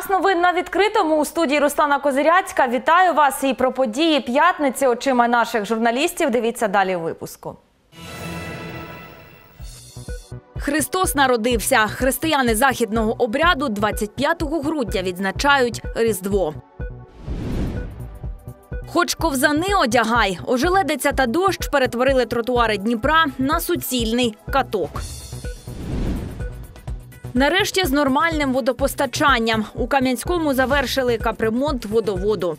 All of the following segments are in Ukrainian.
Час новин на відкритому. У студії Руслана Козиряцька. Вітаю вас і про події п'ятниці очима наших журналістів. Дивіться далі у випуску. Христос народився. Християни західного обряду 25 грудня відзначають Різдво. Хоч ковзани одягай, ожеледиця та дощ перетворили тротуари Дніпра на суцільний каток. Нарешті з нормальним водопостачанням. У Кам'янському завершили капремонт водоводу.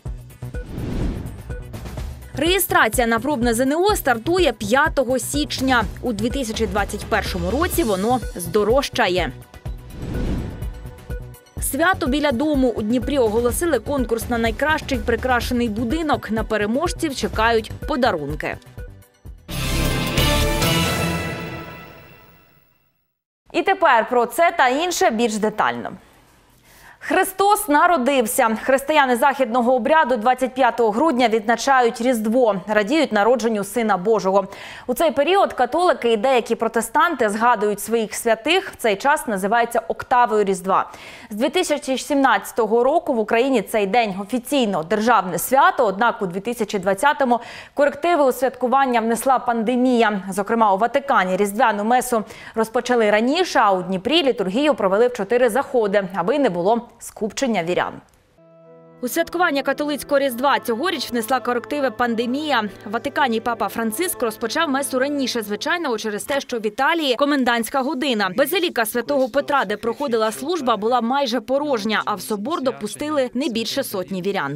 Реєстрація на пробне ЗНО стартує 5 січня. У 2021 році воно здорожчає. Свято біля дому. У Дніпрі оголосили конкурс на найкращий прикрашений будинок. На переможців чекають подарунки. І тепер про це та інше більш детально. Христос народився. Християни західного обряду 25 грудня відзначають Різдво, радіють народженню Сина Божого. У цей період католики і деякі протестанти згадують своїх святих. Цей час називається октавою Різдва. З 2017 року в Україні цей день офіційно державне свято, однак у 2020-му корективи у святкування внесла пандемія. Зокрема, у Ватикані різдвяну месу розпочали раніше, а у Дніпрі літургію провели в 4 заходи, аби не було скупчення вірян. У святкування католицького Різдва цьогоріч внесла корективи пандемія. В Ватикані папа Франциск розпочав месу раніше звичайного через те, що в Італії комендантська година. Базиліка Святого Петра, де проходила служба, була майже порожня, а в собор допустили не більше сотні вірян.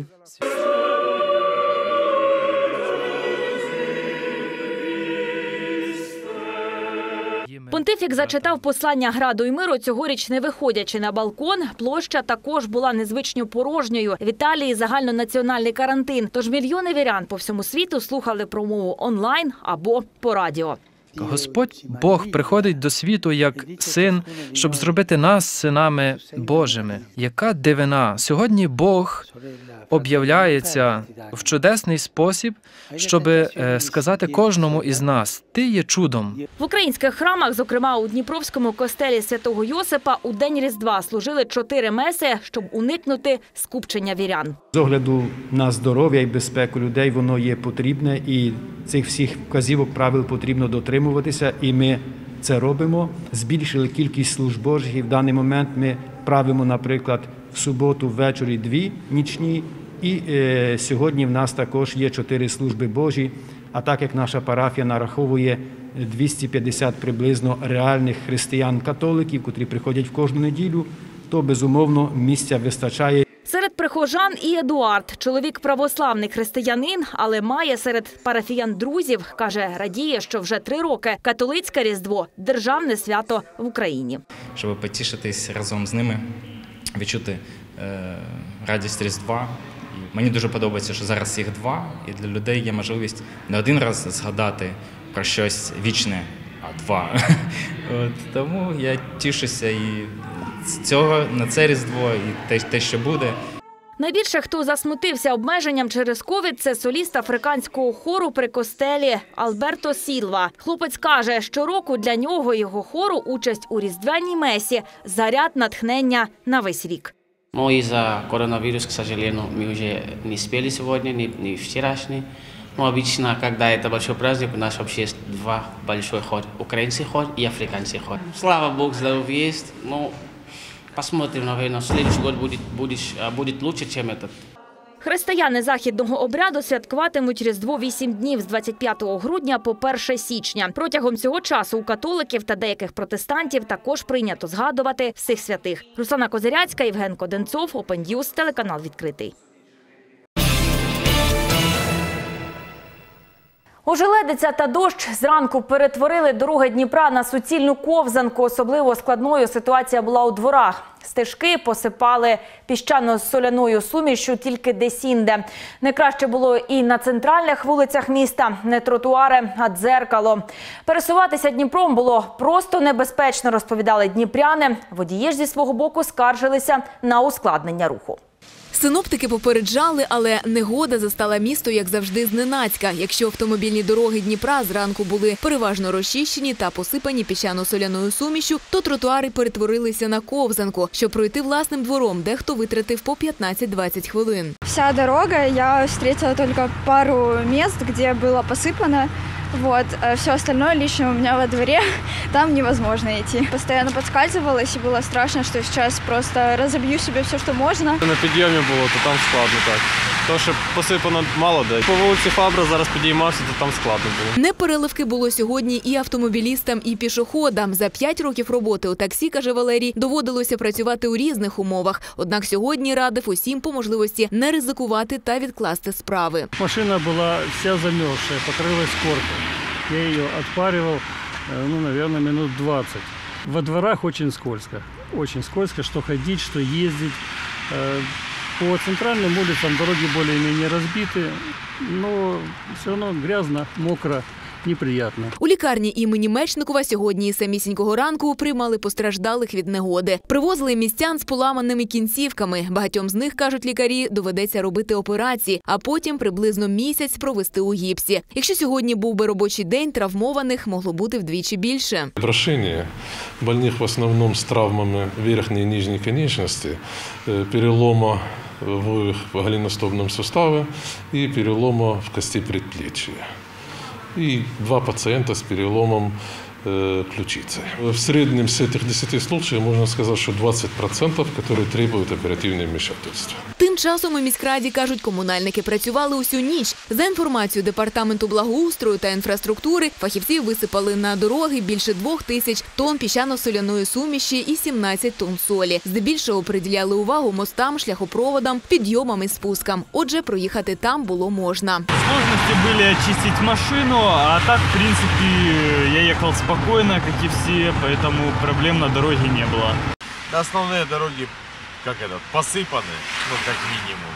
Понтифік зачитав послання граду і миру, цьогоріч не виходячи на балкон. Площа також була незвично порожньою. В Італії загальнонаціональний карантин, тож мільйони вірян по всьому світу слухали промову онлайн або по радіо. Господь Бог приходить до світу як син, щоб зробити нас синами Божими. Яка дивина! Сьогодні Бог об'являється в чудесний спосіб, щоб сказати кожному із нас: ти є чудом. В українських храмах, зокрема у Дніпровському костелі Святого Йосипа, у день Різдва служили 4 меси, щоб уникнути скупчення вірян. З огляду на здоров'я і безпеку людей воно є потрібне, і цих всіх вказівок, правил потрібно дотримуватися, і ми це робимо. Збільшили кількість служб Божих, і в даний момент ми правимо, наприклад, в суботу ввечері 2 нічні, і сьогодні в нас також є 4 служби Божі, а так як наша парафія нараховує 250 приблизно реальних християн-католиків, котрі приходять в кожну неділю, то, безумовно, місця вистачає. Серед прихожан і Едуард. Чоловік православний християнин, але має серед парафіян друзів. Каже, радіє, що вже 3 роки католицьке Різдво – державне свято в Україні. Щоб потішитись разом з ними, відчути радість Різдва. І мені дуже подобається, що зараз їх 2, і для людей є можливість не один раз згадати про щось вічне, а 2. Тому я тішуся і на це Різдво, і те, що буде. Найбільше, хто засмутився обмеженням через ковід, це соліст африканського хору при костелі Альберто Сілва. Хлопець каже, щороку для нього і його хору участь у різдвяній месі – заряд натхнення на весь рік. Но из-за коронавируса, к сожалению, мы уже не успели сегодня, не вчерашний. Но обычно, когда это большой праздник, у нас вообще есть 2 большой хор. Украинский хор и африканский хор. Слава Богу, здоровье есть. Ну, посмотрим, наверное, следующий год будет лучше, чем этот. Християни західного обряду святкуватимуть Різдво 8 днів з 25 грудня по 1 січня. Протягом цього часу у католиків та деяких протестантів також прийнято згадувати всіх святих. Руслана Козиряцька, Євген Коденцов, Open News, телеканал «Відкритий». Ожеледиця та дощ зранку перетворили дороги Дніпра на суцільну ковзанку. Особливо складною ситуація була у дворах. Стежки посипали піщано-соляною сумішю тільки десь-інде. Найкраще було і на центральних вулицях міста. Не тротуари, а дзеркало. Пересуватися Дніпром було просто небезпечно, розповідали дніпряни. Водії ж зі свого боку скаржилися на ускладнення руху. Синоптики попереджали, але негода застала місто, як завжди, зненацька. Якщо автомобільні дороги Дніпра зранку були переважно розчищені та посипані піщано-соляною сумішю, то тротуари перетворилися на ковзанку. Щоб пройти власним двором, дехто витратив по 15-20 хвилин. Вся дорога, я встретила только пару мест, где было посыпано. Вот. Все остальное лично у меня во дворе, там невозможно идти. Постоянно подскальзывалась, и было страшно, что сейчас просто разобью себе все, что можно. На підйомі було, то там складно так. То, що посипано мало де. По вулиці Фабра зараз підіймався, то там складно було. Непереливки було сьогодні і автомобілістам, і пішоходам. За 5 років роботи у таксі, каже Валерій, доводилося працювати у різних умовах. Однак сьогодні радив усім по можливості не ризикувати та відкласти справи. Машина була вся замерзшая, покрылась коркой. Я ее отпаривал, наверное, минут 20. Во дворах очень скользко, что ходить, что ездить. По центральным улицам дороги более-менее разбиты, но все равно грязно, мокро, неприятно. У лікарні імені Мечникова сьогодні із самісінького ранку приймали постраждалих від негоди. Привозили містян з поламаними кінцівками. Багатьом з них, кажуть лікарі, доведеться робити операції, а потім приблизно місяць провести у гіпсі. Якщо сьогодні був би робочий день, травмованих могло бути вдвічі більше. Прошение больных в основном с травмами верхней и нижней конечности, перелома в голеностопном суставе и перелома в кости предплечья. И 2 пациента с переломом ключицы. В среднем с этих 10 случаев можно сказать, что 20%, которые требуют оперативного вмешательства. Тим часом у міськраді, кажуть, комунальники працювали усю ніч. За інформацією Департаменту благоустрою та інфраструктури, фахівці висипали на дороги більше 2000 тонн піщано-соляної суміші і 17 тонн солі. Здебільшого приділяли увагу мостам, шляхопроводам, підйомам і спускам. Отже, проїхати там було можна. Сложности были очистить машину, а так, в принципе, я ехал спокойно, как и все, поэтому проблем на дороге не было. Основные дороги, посыпаны, как минимум.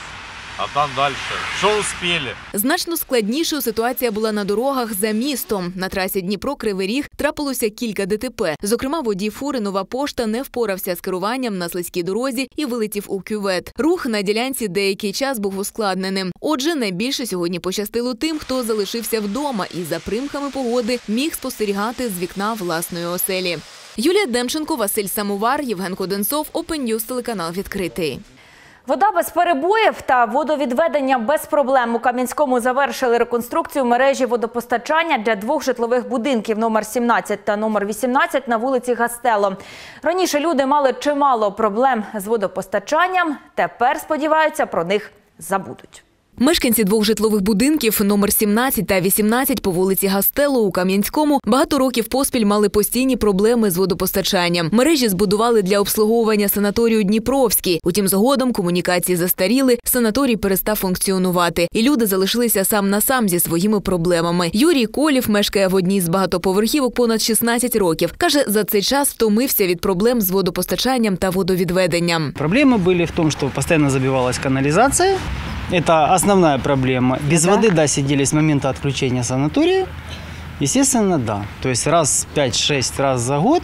А там дальше. Що успіли? Значно складнішою ситуація була на дорогах за містом. На трасі Дніпро-Кривий Ріг трапилося кілька ДТП. Зокрема, водій фури «Нова пошта» не впорався з керуванням на слизькій дорозі і вилетів у кювет. Рух на ділянці деякий час був ускладненим. Отже, найбільше сьогодні пощастило тим, хто залишився вдома і за примхами погоди міг спостерігати з вікна власної оселі. Юлія Демченко, Василь Самовар, Євген Коденцов, Open News, телеканал «Відкритий». Вода без перебоїв та водовідведення без проблем. У Кам'янському завершили реконструкцію мережі водопостачання для 2 житлових будинків номер 17 та номер 18 на вулиці Гастело. Раніше люди мали чимало проблем з водопостачанням, тепер, сподіваються, про них забудуть. Мешканці 2 житлових будинків номер 17 та 18 по вулиці Гастело у Кам'янському багато років поспіль мали постійні проблеми з водопостачанням. Мережі збудували для обслуговування санаторію Дніпровський. Утім, згодом комунікації застаріли, санаторій перестав функціонувати. І люди залишилися сам на сам зі своїми проблемами. Юрій Колів мешкає в одній з багатоповерхівок понад 16 років. Каже, за цей час втомився від проблем з водопостачанням та водовідведенням. Проблеми були в тому, що постійно забивалась каналізація. Это основная проблема. Без воды, да, сидели с момента отключения санатория. Естественно, да. То есть раз 5-6 раз за год,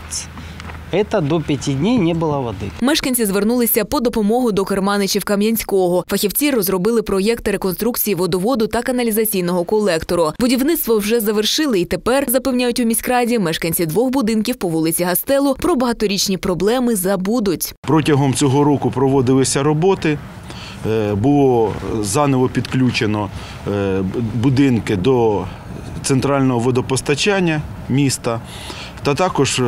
это до 5 дней не було води. Мешканці звернулися по допомогу до керманичів Кам'янського. Фахівці розробили проєкти реконструкції водоводу та каналізаційного колектору. Будівництво вже завершили і тепер, запевняють у міськраді, мешканці 2 будинків по вулиці Гастело про багаторічні проблеми забудуть. Протягом цього року проводилися роботи. Було заново підключено будинки до центрального водопостачання міста, та також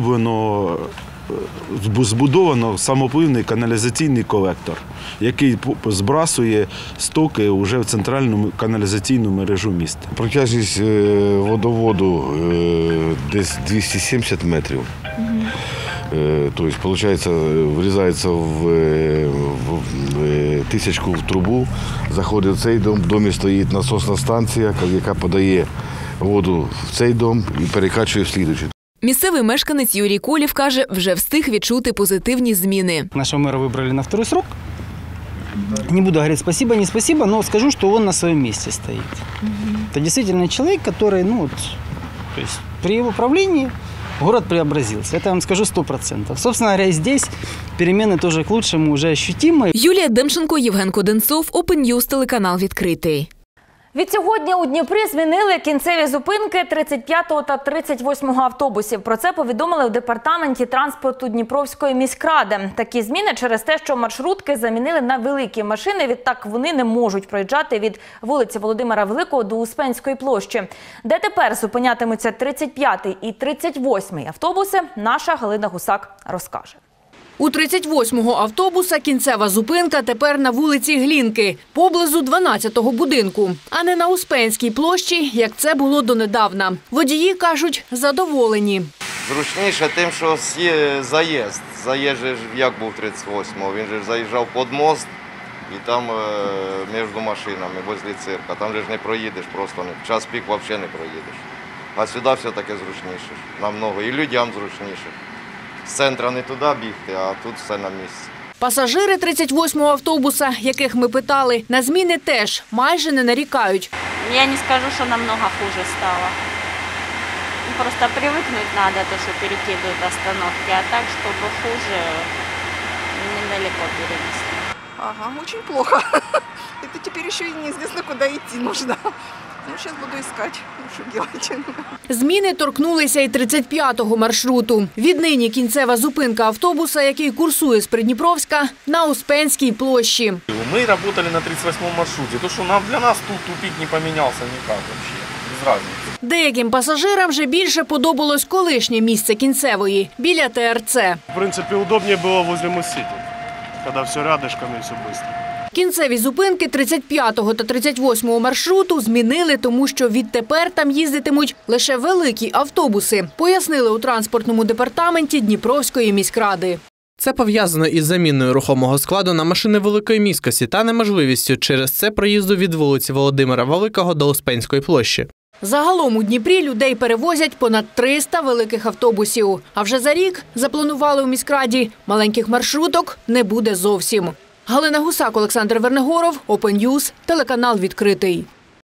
збудовано самопливний каналізаційний колектор, який збрасує стоки вже в центральну каналізаційну мережу міста. Протяжність водоводу десь 270 метрів. Тобто, виходить, врізається в тисячку в трубу, заходить в цей дом, в домі стоїть насосна станція, яка подає воду в цей дом і перекачує в слідуючий. Місцевий мешканець Юрій Колів каже, вже встиг відчути позитивні зміни. Нашого мера вибрали на 2-й срок. Не буду говорить спасибо, не спасибо, но скажу, что он на своем месте стоит. Это действительно человек, который, при его правлении город преобразился. Это я вам скажу 100%. Собственно говоря, и здесь перемены тоже к лучшему уже ощутимы. Юлія Демченко, Євген Коденцов, Open News, телеканал «Відкритий». Відсьогодні у Дніпрі змінили кінцеві зупинки 35-го та 38-го автобусів. Про це повідомили в департаменті транспорту Дніпровської міськради. Такі зміни через те, що маршрутки замінили на великі машини. Відтак вони не можуть проїжджати від вулиці Володимира Великого до Успенської площі. Де тепер зупинятимуться 35-й і 38-й автобуси, наша Галина Гусак розкаже. У 38-го автобуса кінцева зупинка тепер на вулиці Глінки, поблизу 12-го будинку, а не на Успенській площі, як це було донедавна. Водії кажуть, задоволені. Зручніше тим, що заїзд. Заїзд же як був 38-го, він же заїжджав під мост і там між машинами, возле цирка. Там же ж не проїдеш просто, в час пік взагалі не проїдеш. А сюди все-таки зручніше, намного, і людям зручніше. З центру не туди бігти, а тут все на місці. Пасажири 38-го автобуса, яких ми питали, на зміни теж майже не нарікають. Я не скажу, що намного хуже стало. Просто привыкнуть надо, то, что перекидывают остановки, а так, чтобы хуже, недалеко перенести. Ага, очень плохо. Это теперь еще и неизвестно, куда идти нужно. Ну, сейчас буду искать, что делать. Зміни торкнулися і 35-го маршруту. Віднині кінцева зупинка автобуса, який курсує з Придніпровська, на Успенській площі. Мы работали на 38-м маршруте. То, что для нас тут тупик не поменялся никак вообще. Без разницы. Деяким пасажирам вже більше подобалось колишнє місце кінцевої, біля ТРЦ. В принципе, удобнее было возле Моссити, когда все рядышком и все быстро. Кінцеві зупинки 35-го та 38-го маршруту змінили, тому що відтепер там їздитимуть лише великі автобуси, пояснили у транспортному департаменті Дніпровської міськради. Це пов'язано із заміною рухомого складу на машини великої міськості та неможливістю через це проїзду від вулиці Володимира Великого до Успенської площі. Загалом у Дніпрі людей перевозять понад 300 великих автобусів. А вже за рік, запланували у міськраді, маленьких маршруток не буде зовсім. Галина Гусак, Олександр Вернегоров, Open News, телеканал «Відкритий».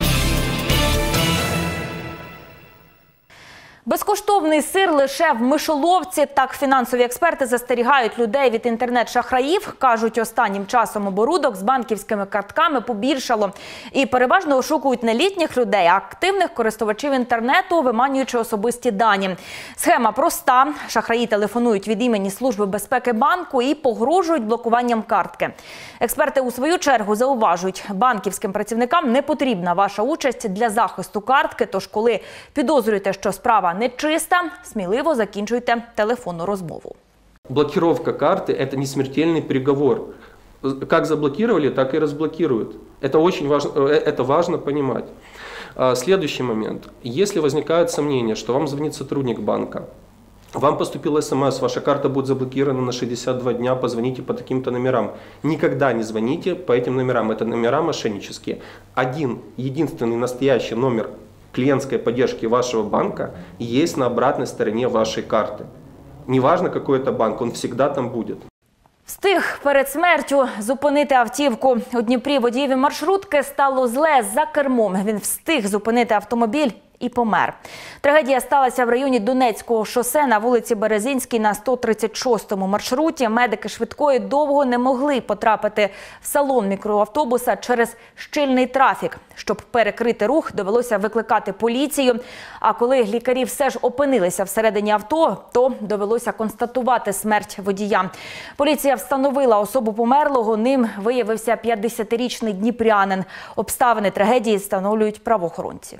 Безкоштовний сир лише в мишоловці. Так фінансові експерти застерігають людей від інтернет-шахраїв. Кажуть, останнім часом оборудок з банківськими картками побільшало. І переважно ошукують не літніх людей, а активних користувачів інтернету, виманюючи особисті дані. Схема проста. Шахраї телефонують від імені Служби безпеки банку і погрожують блокуванням картки. Експерти у свою чергу зауважують, банківським працівникам не потрібна ваша участь для захисту картки. Тож, коли підозрюєте, що справа нечиста, сміливо закінчуйте телефонну розмову. Блокировка карты – это не смертельный приговор. Как заблокировали, так и разблокируют. Это очень важно, это важно понимать. Следующий момент. Если возникают сомнения, что вам звонит сотрудник банка, вам поступил СМС, ваша карта будет заблокирована на 62 дня, позвоните по таким-то номерам. Никогда не звоните по этим номерам, это номера мошеннические. Один, единственный настоящий номер клиентской поддержки вашего банка есть на обратной стороне вашей карты. Неважно, какой это банк, он всегда там будет. Встиг перед смертю зупинити автівку. У Дніпрі водієві маршрутки стало зле за кермом. Він встиг зупинити автомобіль і помер. Трагедія сталася в районі Донецького шосе на вулиці Березинській на 136-му маршруті. Медики швидкої довго не могли потрапити в салон мікроавтобуса через щільний трафік. Щоб перекрити рух, довелося викликати поліцію. А коли лікарі все ж опинилися всередині авто, то довелося констатувати смерть водія. Поліція встановила особу померлого. Ним виявився 50-річний дніпрянин. Обставини трагедії встановлюють правоохоронці.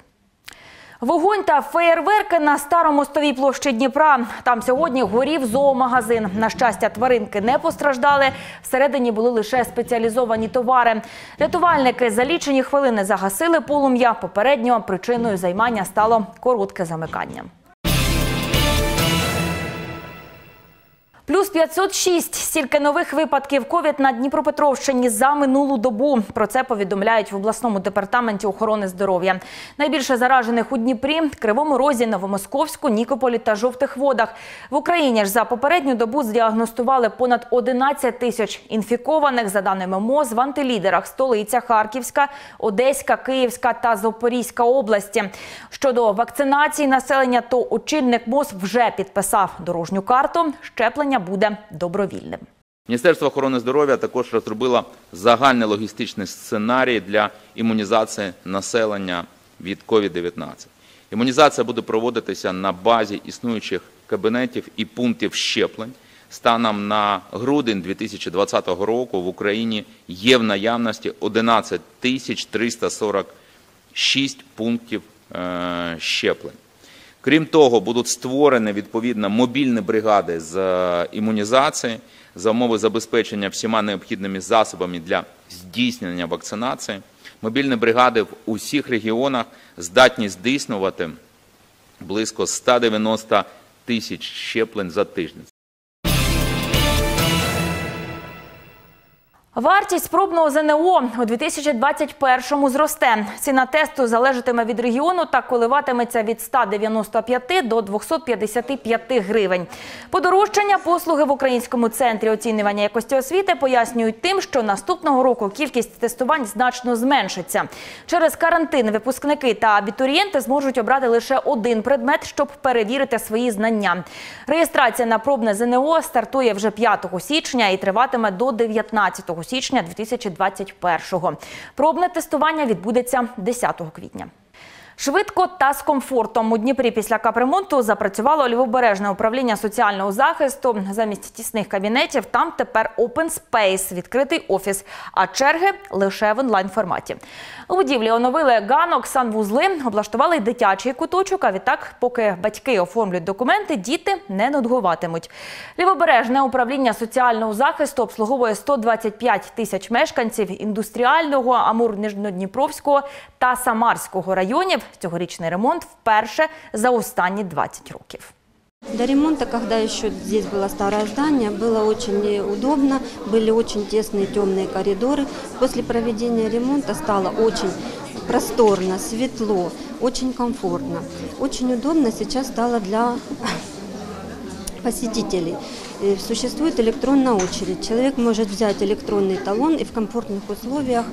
Вогонь та феєрверки на Старомостовій площі Дніпра. Там сьогодні горів зоомагазин. На щастя, тваринки не постраждали. Всередині були лише спеціалізовані товари. Рятувальники за лічені хвилини загасили полум'я. Попередньо причиною займання стало коротке замикання. Плюс 506 – стільки нових випадків ковід на Дніпропетровщині за минулу добу. Про це повідомляють в обласному департаменті охорони здоров'я. Найбільше заражених у Дніпрі, Кривому Розі, Новомосковську, Нікополі та Жовтих Водах. В Україні ж за попередню добу здіагностували понад 11 тисяч інфікованих. За даними МОЗ, в антилідерах столиця Харківська, Одеська, Київська та Запорізька області. Щодо вакцинації населення, то очільник МОЗ вже підписав дорожню карту. Щеплення буде добровільним. Міністерство охорони здоров'я також розробило загальний логістичний сценарій для імунізації населення від COVID-19. Імунізація буде проводитися на базі існуючих кабінетів і пунктів щеплень. Станом на грудень 2020 року в Україні є в наявності 11 346 пунктів щеплень. Крім того, будуть створені відповідно мобільні бригади з імунізації за умови забезпечення всіма необхідними засобами для здійснення вакцинації. Мобільні бригади в усіх регіонах здатні здійснювати близько 190 тисяч щеплень за тиждень. Вартість пробного ЗНО у 2021-му зросте. Ціна тесту залежатиме від регіону та коливатиметься від 195 до 255 гривень. Подорожчання послуги в Українському центрі оцінювання якості освіти пояснюють тим, що наступного року кількість тестувань значно зменшиться. Через карантин випускники та абітурієнти зможуть обрати лише один предмет, щоб перевірити свої знання. Реєстрація на пробне ЗНО стартує вже 5 січня і триватиме до 19 січня 2021-го. Пробне тестування відбудеться 10 квітня. Швидко та з комфортом. У Дніпрі після капремонту запрацювало Лівобережне управління соціального захисту. Замість тісних кабінетів там тепер open space – відкритий офіс, а черги лише в онлайн-форматі. У будівлі оновили ганок, санвузли, облаштували й дитячий куточок, а відтак, поки батьки оформлюють документи, діти не нудьгуватимуть. Лівобережне управління соціального захисту обслуговує 125 тисяч мешканців індустріального, Амур-Нижньодніпровського та Самарського районів. Цьогорічний ремонт вперше за останні 20 років. До ремонта, когда еще здесь было старое здание, было очень неудобно, были очень тесные темные коридоры. После проведения ремонта стало очень просторно, светло, очень комфортно. Очень удобно сейчас стало для посетителей. Существует электронная очередь. Человек может взять электронный талон и в комфортных условиях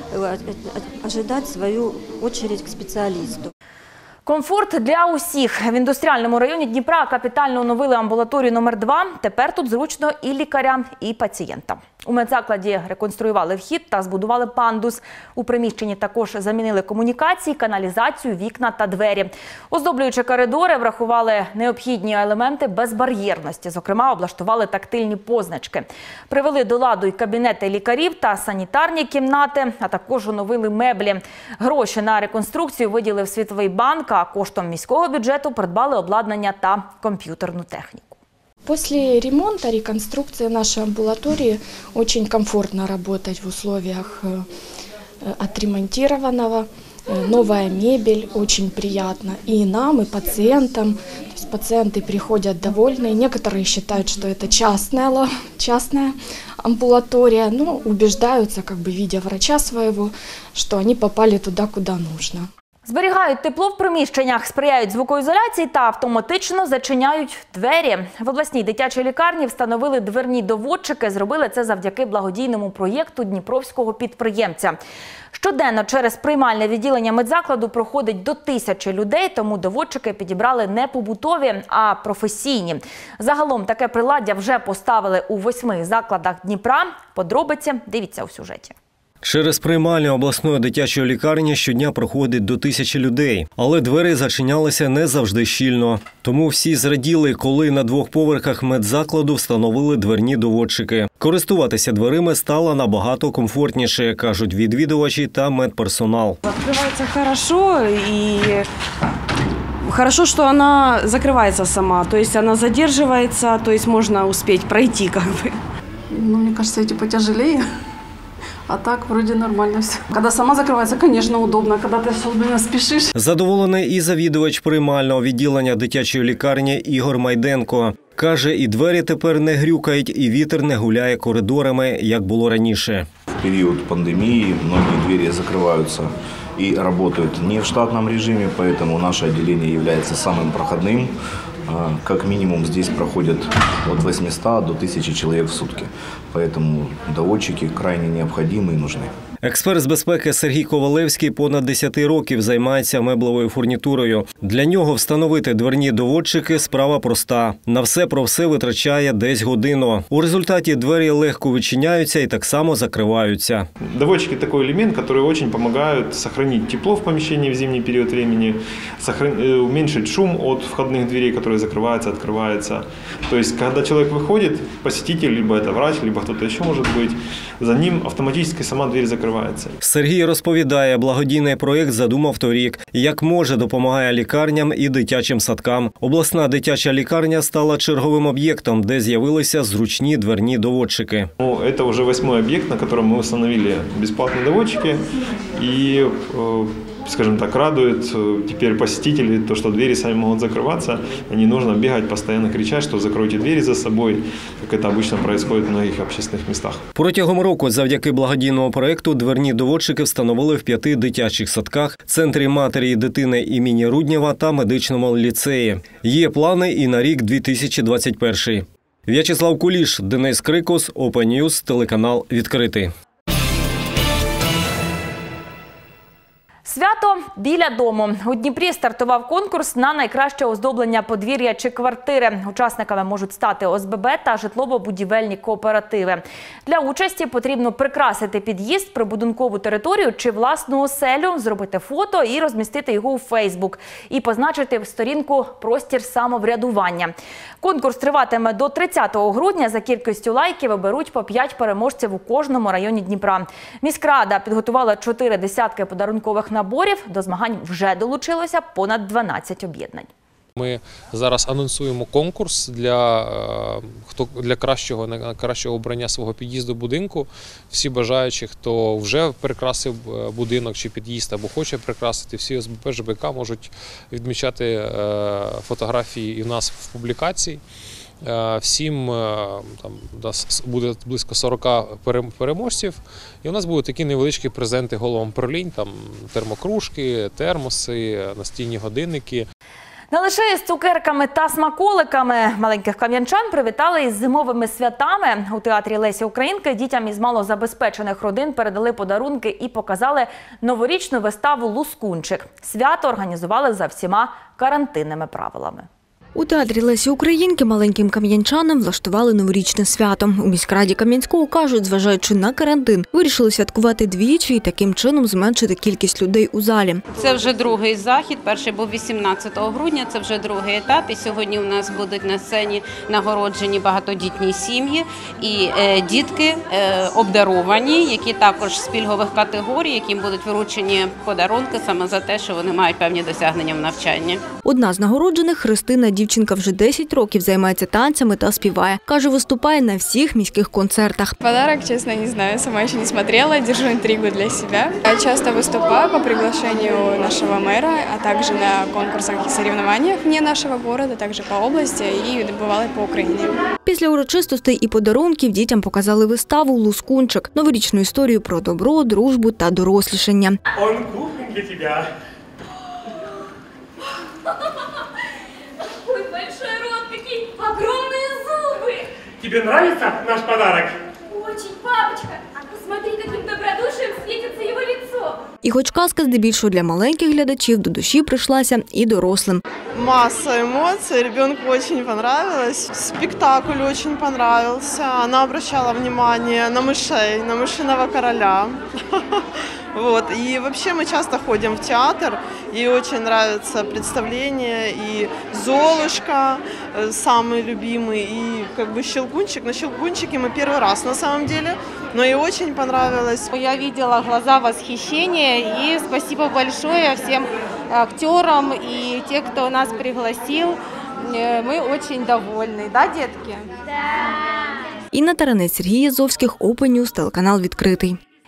ожидать свою очередь к специалисту. Комфорт для усіх. В індустріальному районі Дніпра капітально оновили амбулаторію номер 2. Тепер тут зручно і лікарям, і пацієнтам. У медзакладі реконструювали вхід та збудували пандус. У приміщенні також замінили комунікації, каналізацію, вікна та двері. Оздоблюючи коридори, врахували необхідні елементи безбар'єрності. Зокрема, облаштували тактильні позначки. Привели до ладу й кабінети лікарів та санітарні кімнати, а також оновили меблі. Гроші на реконструкцію виділив Світовий банк, а коштом міського бюджету придбали обладнання та комп'ютерну техніку. После ремонта, реконструкции нашей амбулатории очень комфортно работать в условиях отремонтированного. Новая мебель, очень приятно и нам, и пациентам. То есть пациенты приходят довольные. Некоторые считают, что это частная амбулатория, но убеждаются, как бы видя врача своего, что они попали туда, куда нужно. Зберігають тепло в приміщеннях, сприяють звукоізоляції та автоматично зачиняють двері. В обласній дитячій лікарні встановили дверні доводчики. Зробили це завдяки благодійному проєкту дніпровського підприємця. Щоденно через приймальне відділення медзакладу проходить до 1000 людей, тому доводчики підібрали не побутові, а професійні. Загалом таке приладдя вже поставили у 8 закладах Дніпра. Подробиці дивіться у сюжеті. Через приймальню обласної дитячої лікарні щодня проходить до 1000 людей. Але двері зачинялися не завжди щільно. Тому всі зраділи, коли на 2 поверхах медзакладу встановили дверні доводчики. Користуватися дверима стало набагато комфортніше, кажуть відвідувачі та медперсонал. Відкривається хорошо і хорошо, что она закрывается сама, то есть она задерживается, то есть можно успеть пройти как бы. Ну, мне кажется, эти потяжелее. А так, вроде нормально все. Когда сама закрывается, конечно, удобно. Когда ты особенно спешишь. Задоволений і завідувач приймального відділення дитячої лікарні Ігор Майденко. Каже, і двері тепер не грюкають, і вітер не гуляє коридорами, як було раніше. В период пандемии многие двери закрываются и работают не в штатном режиме, поэтому наше отделение является самым проходным. Как минимум здесь проходят от 800 до 1000 человек в сутки. Поэтому доводчики крайне необходимы и нужны. Експерт з безпеки Сергій Ковалевський понад 10 років займається меблевою фурнітурою. Для нього встановити дверні доводчики – справа проста. На все про все витрачає десь годину. У результаті двері легко відчиняються і так само закриваються. Доводчики – такой элемент, который очень помогает сохранить тепло в помещении в зимний период времени, уменьшить шум от входных дверей, которые закрываются, открываются. То есть, когда человек выходит, посетитель, либо это врач, либо кто-то еще может быть, за ним автоматически сама дверь закрывается. Сергій розповідає, благодійний проєкт задумав торік. Як може, допомагає лікарням і дитячим садкам. Обласна дитяча лікарня стала черговим об'єктом, де з'явилися зручні дверні доводчики. Це вже 8-й об'єкт, на якому ми встановили безплатні доводчики. І, скажем так, радует теперь посетителей то, что двери сами могут закрываться, а не нужно бегать, постоянно кричать, что закройте двери за собой, как это обычно происходит в многих общественных местах. Протягом року завдяки благодійному проєкту дверні доводчики встановили в 5 дитячих садках, центрі матері і дитини імені Руднєва та медичному ліцеї. Є плани і на рік 2021. В'ячеслав Куліш, Денис Крикос, Open News, телеканал «Відкритий». Свято біля дому. У Дніпрі стартував конкурс на найкраще оздоблення подвір'я чи квартири. Учасниками можуть стати ОСББ та житлово-будівельні кооперативи. Для участі потрібно прикрасити під'їзд, прибудинкову територію чи власну оселю, зробити фото і розмістити його у Фейсбук. І позначити в сторінку «Простір самоврядування». Конкурс триватиме до 30 грудня. За кількістю лайків оберуть по 5 переможців у кожному районі Дніпра. Міськрада підготувала 4 десятки подарункових наборів. До змагань вже долучилося понад 12 об'єднань. Ми зараз анонсуємо конкурс для кращого обрання свого під'їзду, будинку. Всі бажаючі, хто вже прикрасив будинок чи під'їзд або хоче прикрасити, всі ОСББ, ЖБК можуть відмічати фотографії і у нас в публікації. Всім там буде близько 40 переможців, і у нас будуть такі невеличкі презенти головам управлінь, там термокружки, термоси, настільні годинники. Не лише із цукерками та смаколиками. Маленьких кам'янчан привітали із зимовими святами. У театрі Лесі Українки дітям із малозабезпечених родин передали подарунки і показали новорічну виставу «Лускунчик». Свято організували за всіма карантинними правилами. У театрі Лесі Українки маленьким кам'янчанам влаштували новорічне свято. У міськраді Кам'янського кажуть, зважаючи на карантин, вирішили святкувати двічі і таким чином зменшити кількість людей у залі. Це вже другий захід, перший був 18 грудня, це вже другий етап. І сьогодні у нас будуть на сцені нагороджені багатодітні сім'ї і дітки обдаровані, які також з пільгових категорій, яким будуть вручені подарунки саме за те, що вони мають певні досягнення в навчанні. Одна з нагороджених – Христина. Дівчинка вже 10 років займається танцями та співає. Каже, виступає на всіх міських концертах. Подарок, честно, не знаю, сама еще не смотрела, держу интригу для себя. Я часто выступаю по приглашению нашего мэра, а также на конкурсах и соревнованиях вне нашего города, также по области и бывало по Украине. Після урочистостей і подарунків дітям показали виставу «Лускунчик» – новорічну історію про добро, дружбу та дорослішання. Он кухня для тебя. Какой большой рот, какие огромные зубы! Тебе нравится наш подарок? Очень, папочка! Посмотри, каким добродушием светится его лицо! І хоч казка здебільшого для маленьких глядачів, до душі прийшлася і дорослим. Масса эмоций, ребенку очень понравилось, спектакль очень понравился, она обращала внимание на мышей, на мышиного короля. Вот. И вообще мы часто ходим в театр, и очень нравится представление, и «Золушка» самый любимый, и как бы «Щелкунчик». На «Щелкунчике» мы первый раз на самом деле, но и очень понравилось. Я видела глаза восхищения, и спасибо большое всем актерам и тех, кто нас пригласил. Мы очень довольны, да, детки? Інна Таранець, Сергій Язовських, Open News, телеканал «Відкритий».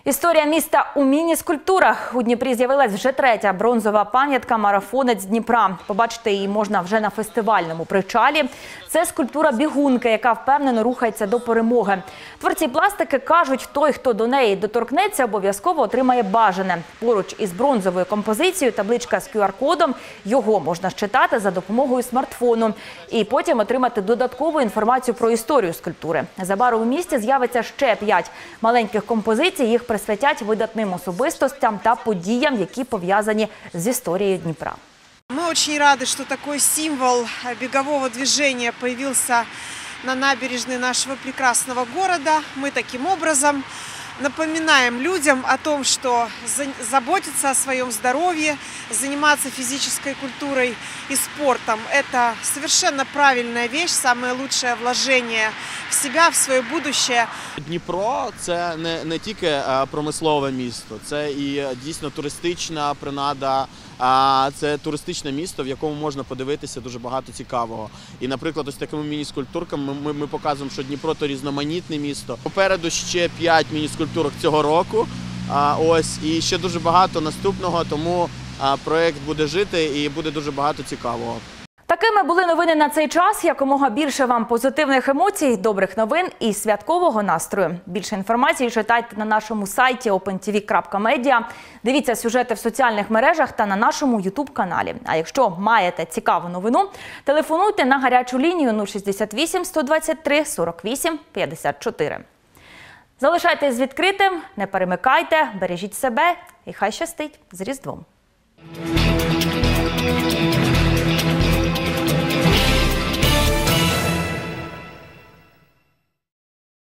Історія міста у міні-скульптурах. У Дніпрі з'явилась вже третя бронзова пам'ятка «Марафонець Дніпра». Побачити її можна вже на фестивальному причалі. Це скульптура бігунки, яка впевнено рухається до перемоги. Творці пластики кажуть, той, хто до неї доторкнеться, обов'язково отримає бажане. Поруч із бронзовою композицією табличка з QR-кодом. Його можна считати за допомогою смартфону. І потім отримати додаткову інформацію про історію скульптури. Незабаром у місті з'явиться ще 5 маленьких композицій. Їх присвятять видатним особистостям та подіям, які пов'язані з історією Дніпра. Мы очень рады, что такой символ бегового движения появился на набережной нашего прекрасного города. Мы таким образом напоминаем людям о том, что заботиться о своем здоровье, заниматься физической культурой и спортом – это совершенно правильная вещь, самое лучшее вложение в себя, в своє будущее. Дніпро – це не тільки промислове місто, це і дійсно туристична принада, це туристичне місто, в якому можна подивитися дуже багато цікавого. І, наприклад, ось такими міні-скульптурками ми показуємо, що Дніпро – то різноманітне місто. Попереду ще 5 міні-скульптурок цього року, ось, і ще дуже багато наступного, тому проєкт буде жити і буде дуже багато цікавого. Такими були новини на цей час. Якомога більше вам позитивних емоцій, добрих новин і святкового настрою. Більше інформації читайте на нашому сайті opentv.media. Дивіться сюжети в соціальних мережах та на нашому YouTube-каналі. А якщо маєте цікаву новину, телефонуйте на гарячу лінію 068 123 48 54. Залишайтесь відкритим, не перемикайте, бережіть себе і хай щастить з Різдвом.